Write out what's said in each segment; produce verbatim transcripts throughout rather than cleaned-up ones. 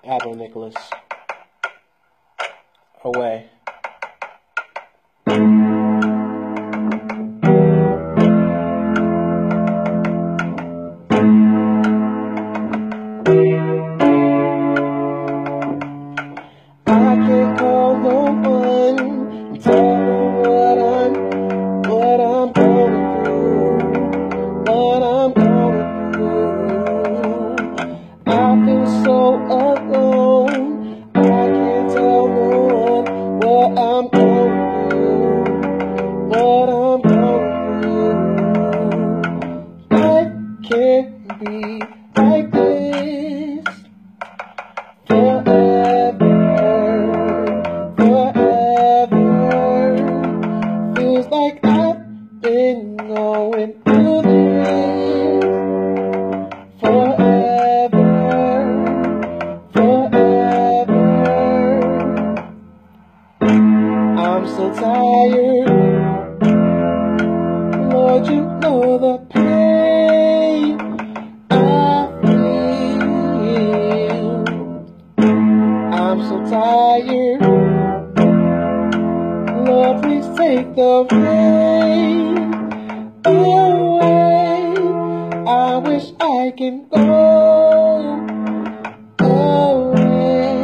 Addler Nicolas. Away. I can't call no one and tell them what I'm, what I'm going through, what I'm going through. I feel so alone. I can't tell no one what I'm going through, what I'm going through. I can't be like this forever. Feels like I've been going through this forever, forever. I'm so tired, Lord, you know the pain I feel. I'm so tired, Lord, please take the rain away. I wish I can go away.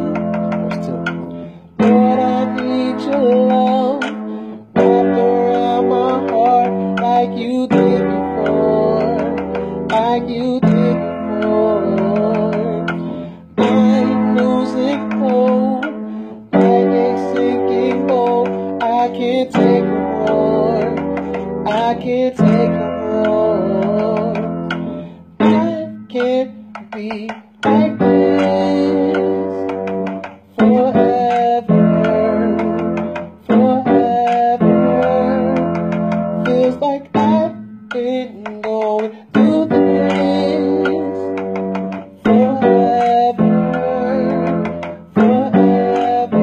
Lord, I need your love wrapped around my heart like you did before, like you did before. I'm losing hope like a sinking boat. I can't take no more, I can't take no more. I can't be like this forever, forever. Feels like I've been going through this forever, forever.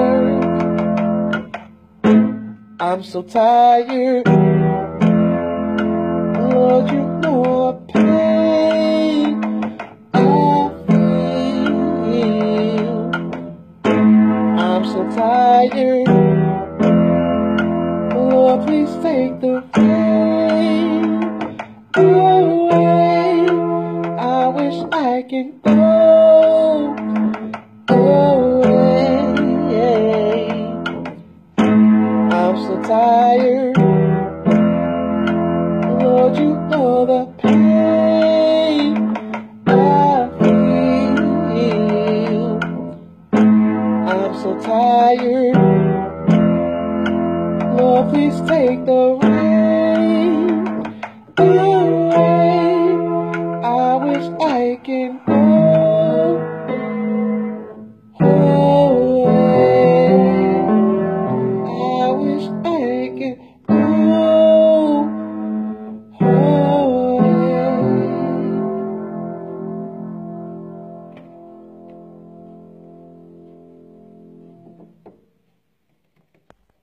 I'm so tired, Lord, you know the pain I feel. I'm so tired, Lord, please take the pain away. I wish I can go away. I'm so tired, Lord, you know the pain I feel. I'm so tired, Lord, please take the